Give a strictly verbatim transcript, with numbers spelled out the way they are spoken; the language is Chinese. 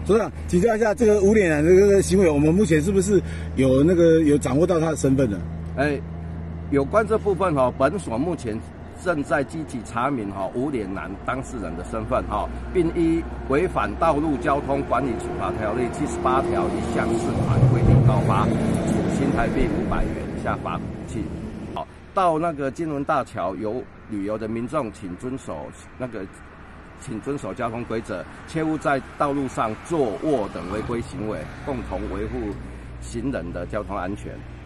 所长，请教一下这个吴脸男的这个行为，我们目前是不是有那个有掌握到他的身份呢？ 哎，有关这部分哈、哦，本所目前正在积极查明哈、哦、吴脸男当事人的身份哈、哦，并依违反道路交通管理处罚条例七十八条一项四款规定告发，处新台币五百元下罚款器。好，到那个金轮大桥有旅游的民众，请遵守那个。请遵守交通规则，切勿在道路上坐卧等违规行为，共同维护行人的交通安全。